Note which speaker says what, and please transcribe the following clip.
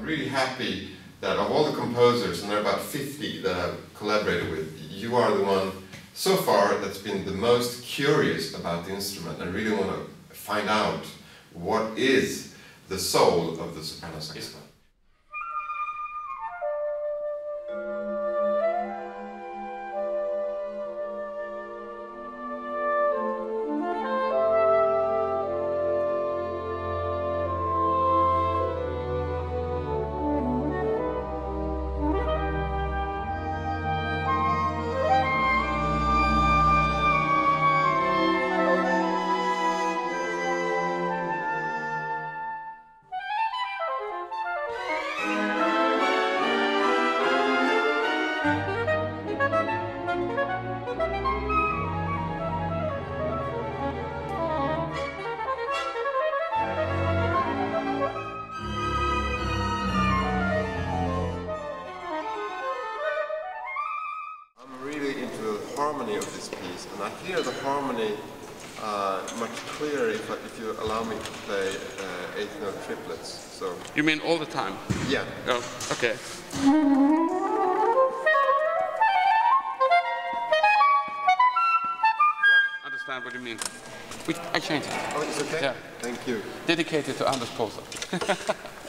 Speaker 1: I'm really happy that of all the composers, and there are about 50 that I've collaborated with, you are the one so far that's been the most curious about the instrument and really want to find out what is the soul of the soprano saxophone. Harmony of this piece, and I hear the harmony much clearer if you allow me to play eighth note triplets. So
Speaker 2: you mean all the time?
Speaker 1: Yeah.
Speaker 2: Oh, okay. Yeah, understand what you mean. I changed it.
Speaker 1: Oh, it's okay.
Speaker 2: Yeah.
Speaker 1: Thank you.
Speaker 2: Dedicated to Anders Paulsson.